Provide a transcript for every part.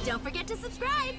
Don't forget to subscribe!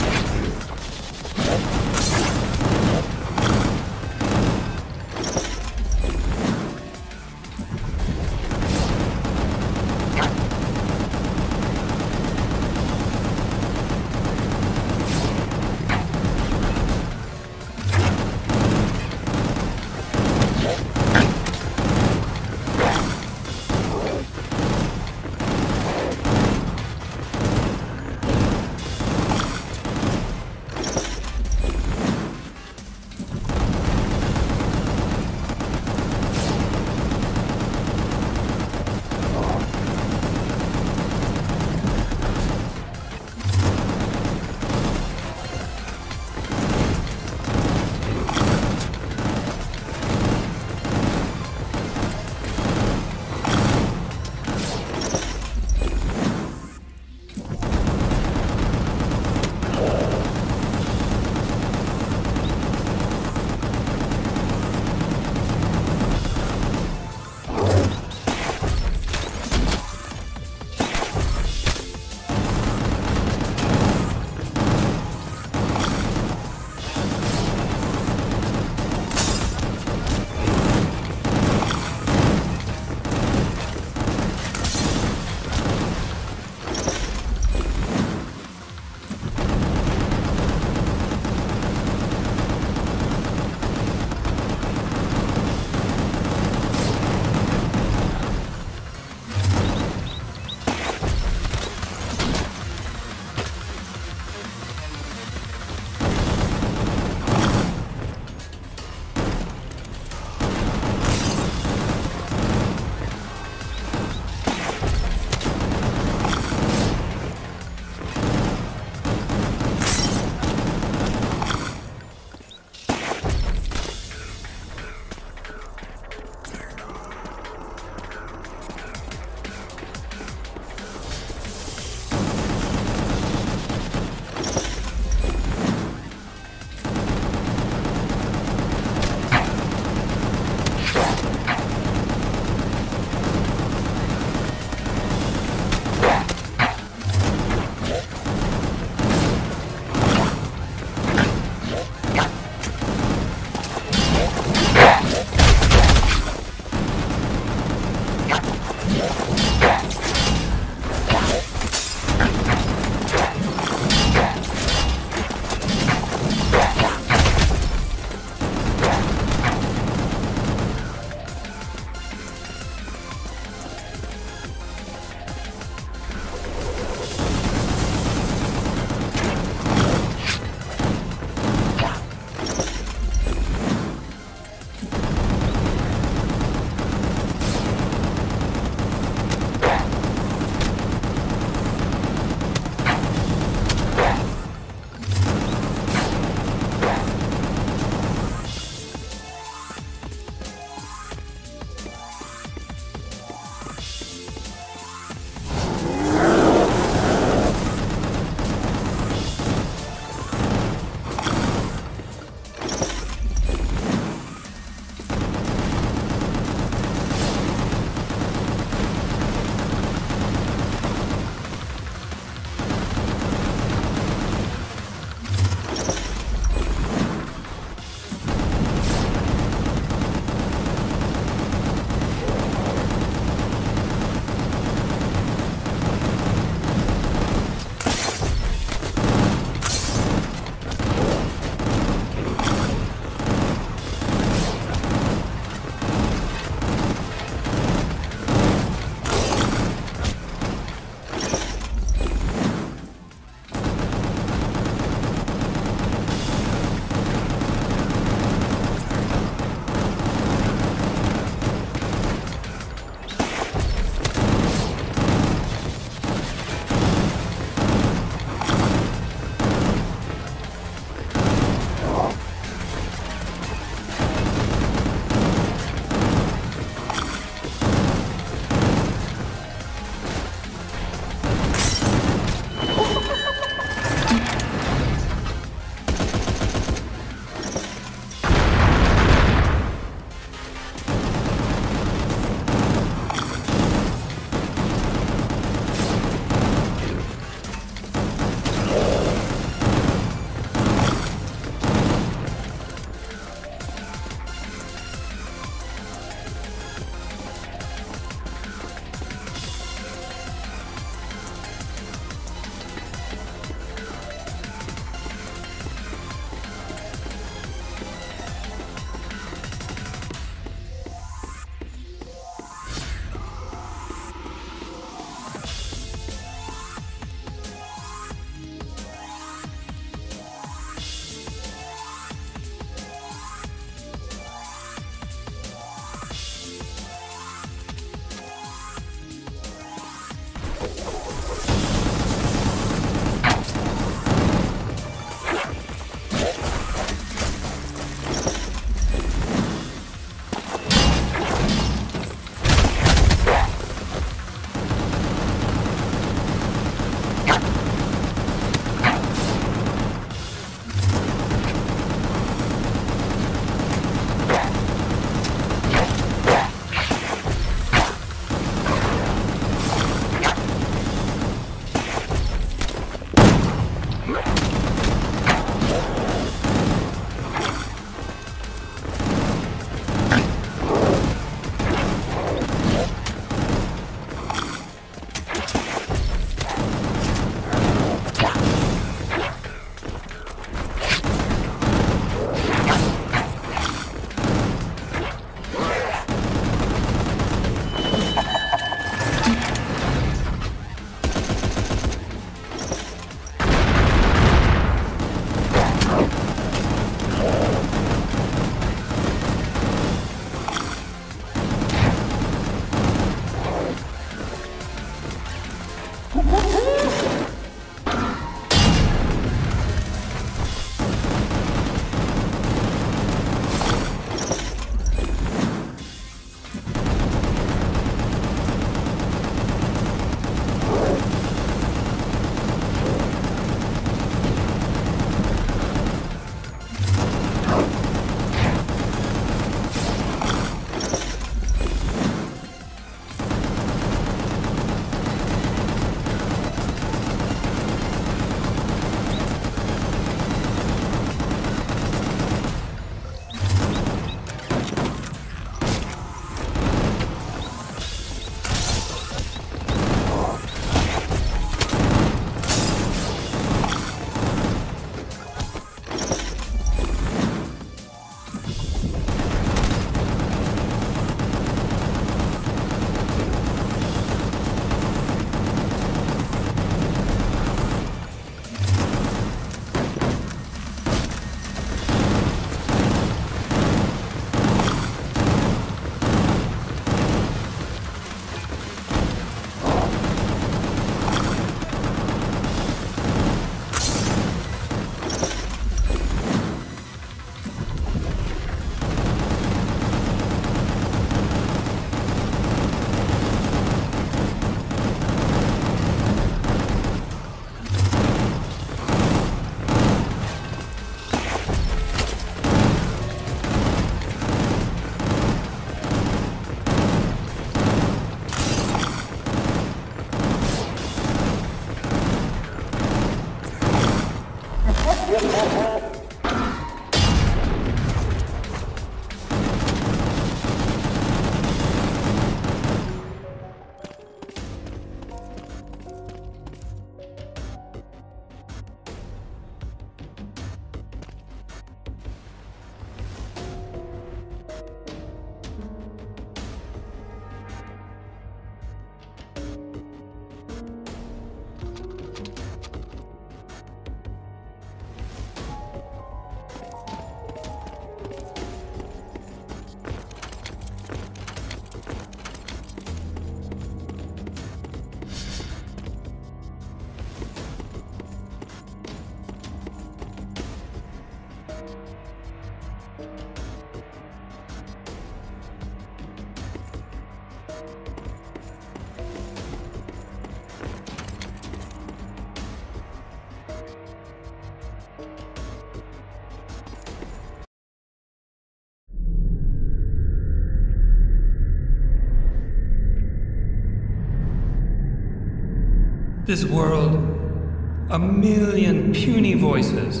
This world, a million puny voices.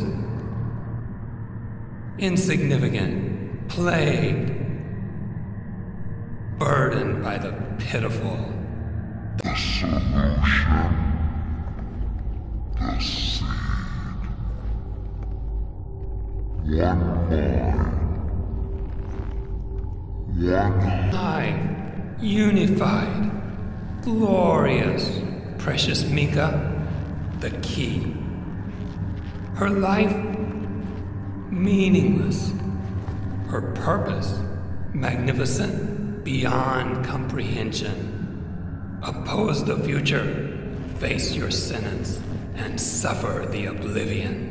Insignificant, plagued, burdened by the pitiful. The solution. The seed. One mind. One High, unified, glorious, precious Mika, the key. Her life, meaningless. Her purpose, magnificent, beyond comprehension. Oppose the future, face your sentence, and suffer the oblivion.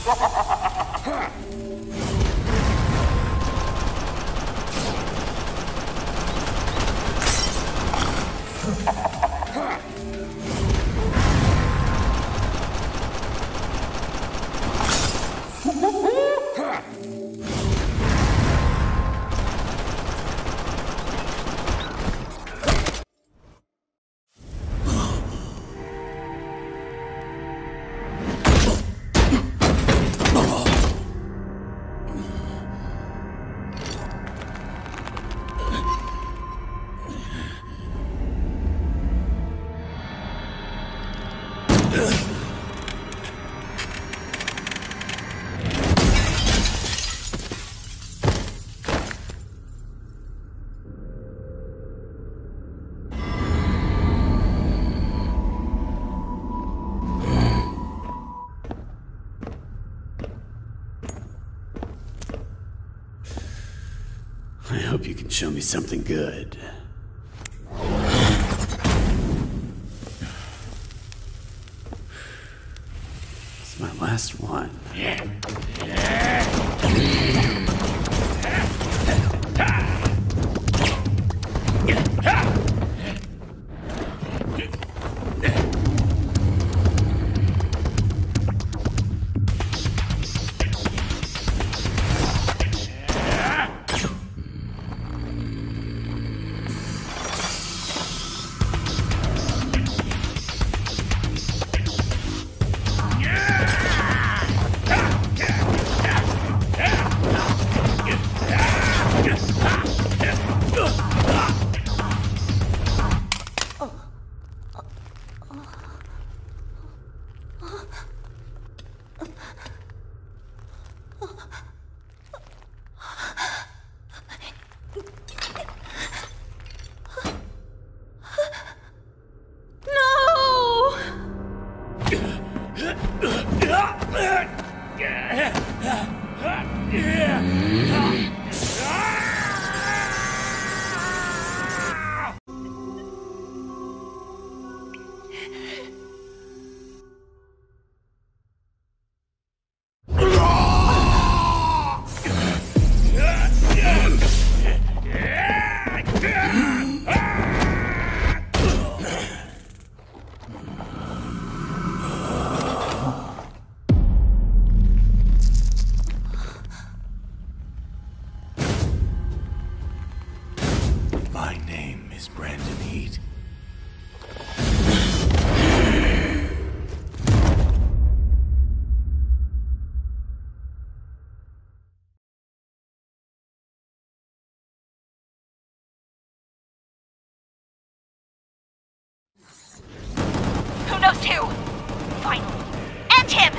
I hope you can show me something good. It's my last one. My name is Brandon Heat. Who knows who? Finally. End him!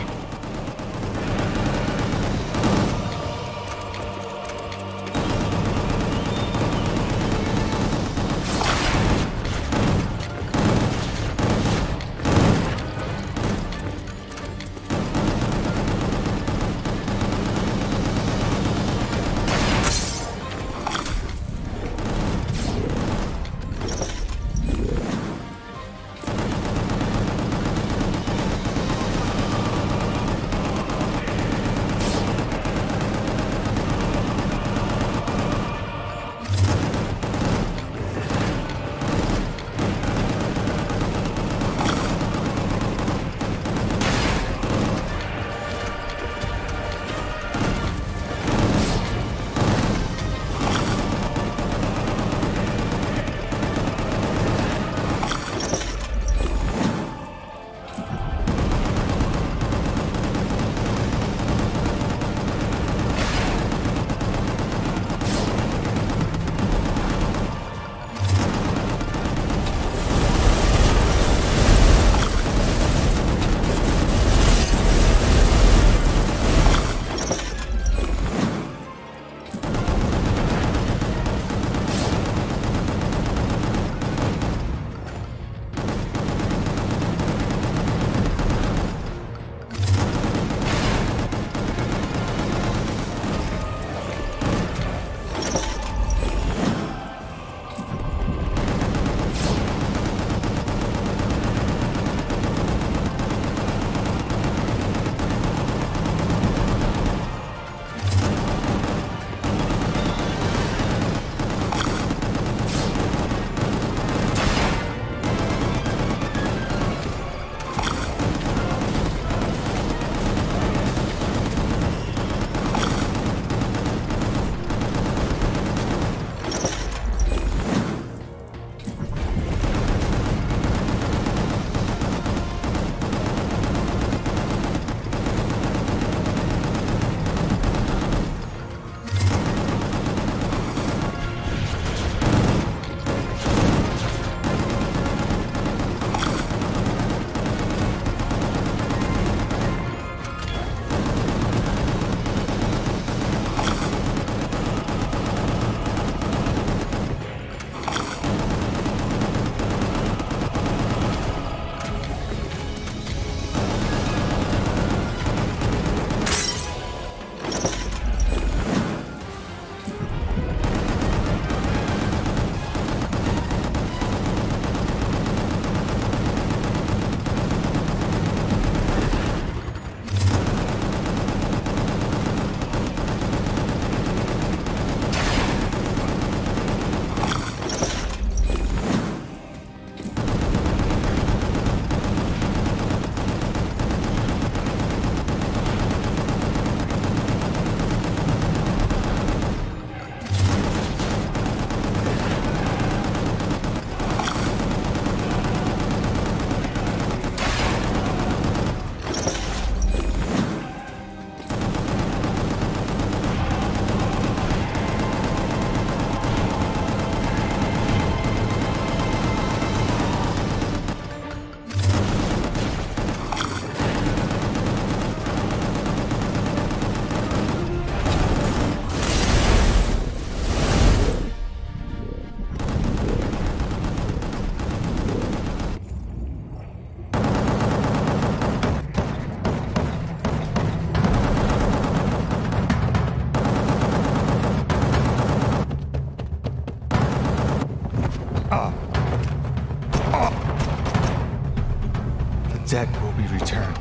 we return.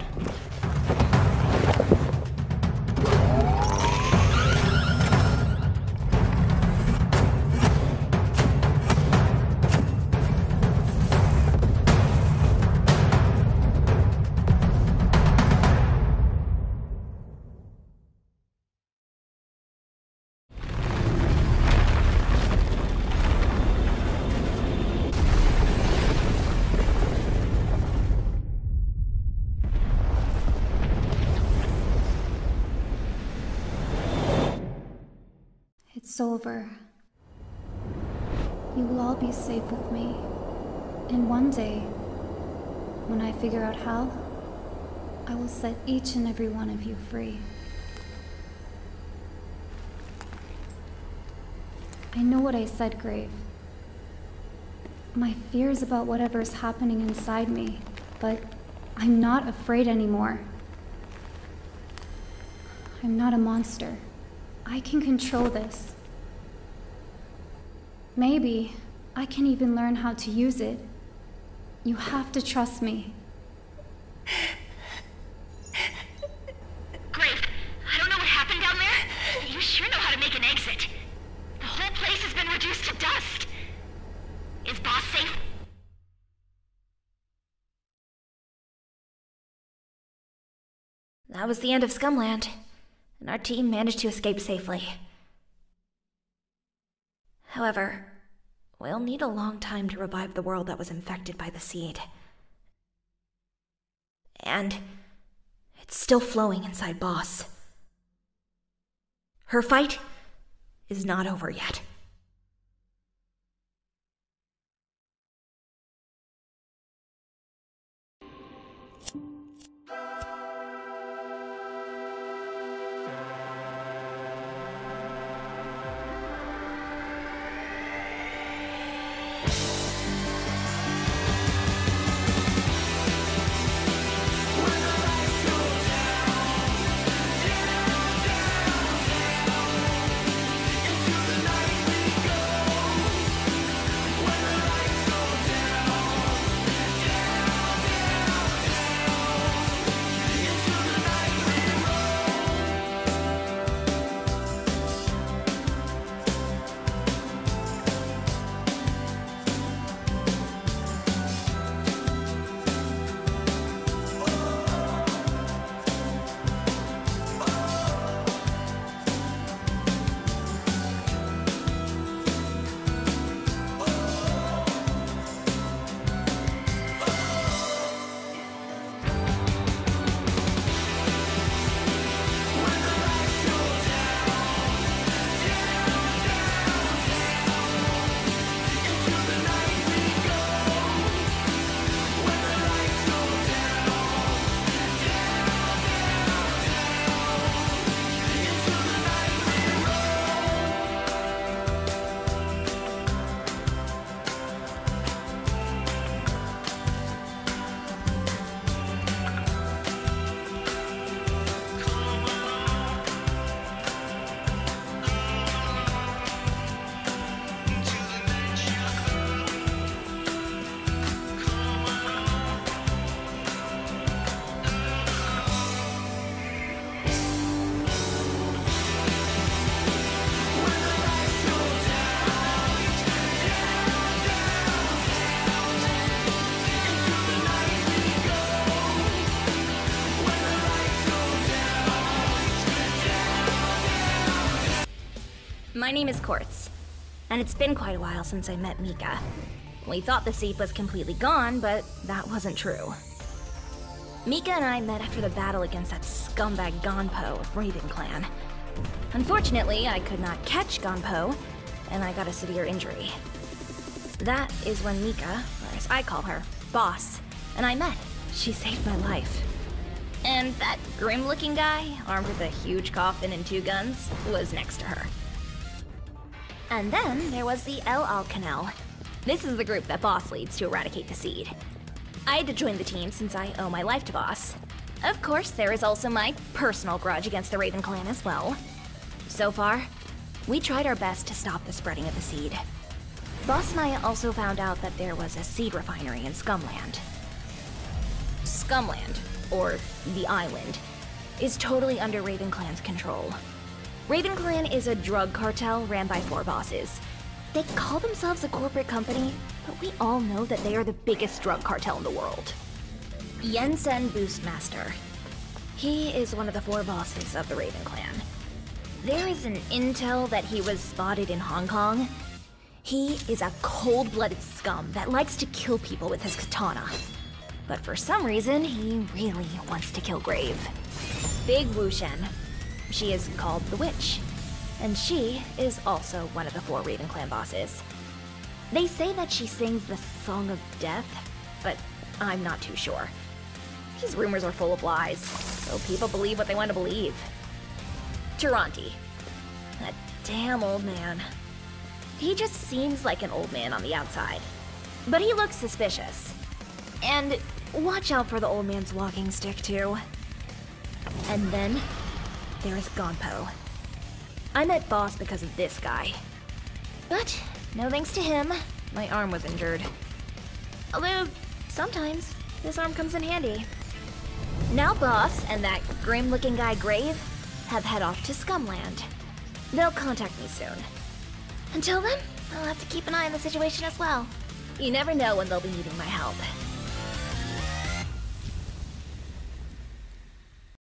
It's over. You will all be safe with me. And one day, when I figure out how, I will set each and every one of you free. I know what I said, Grave. My fears about whatever's happening inside me, but I'm not afraid anymore. I'm not a monster. I can control this. Maybe I can even learn how to use it. You have to trust me. Grave, I don't know what happened down there. You sure know how to make an exit. The whole place has been reduced to dust. Is Boss safe? That was the end of Scumland, and our team managed to escape safely. However, we'll need a long time to revive the world that was infected by the seed. And it's still flowing inside Boss. Her fight is not over yet. My name is Quartz, and it's been quite a while since I met Mika. We thought the seed was completely gone, but that wasn't true. Mika and I met after the battle against that scumbag Gonpo of Raven Clan. Unfortunately, I could not catch Gonpo, and I got a severe injury. That is when Mika, or as I call her, Boss, and I met. She saved my life. And that grim-looking guy, armed with a huge coffin and 2 guns, was next to her. And then there was the El Alcanel. This is the group that Boss leads to eradicate the seed. I had to join the team since I owe my life to Boss. Of course, there is also my personal grudge against the Raven Clan as well. So far, we tried our best to stop the spreading of the seed. Boss and I also found out that there was a seed refinery in Scumland. Scumland, or the island, is totally under Raven Clan's control. Raven Clan is a drug cartel ran by 4 bosses. They call themselves a corporate company, but we all know that they are the biggest drug cartel in the world. Yensen Boostmaster. He is one of the 4 bosses of the Raven Clan. There is an intel that he was spotted in Hong Kong. He is a cold-blooded scum that likes to kill people with his katana. But for some reason, he really wants to kill Grave. Big Wushen. She is called the Witch, and she is also one of the 4 Raven Clan bosses. They say that she sings the Song of Death, but I'm not too sure. These rumors are full of lies, so people believe what they want to believe. Taranti. That damn old man. He just seems like an old man on the outside, but he looks suspicious. And watch out for the old man's walking stick, too. And then, there is Gonpo. I met Boss because of this guy. But, no thanks to him, my arm was injured. Although, sometimes, this arm comes in handy. Now Boss and that grim-looking guy Grave have head off to Scumland. They'll contact me soon. Until then, I'll have to keep an eye on the situation as well. You never know when they'll be needing my help.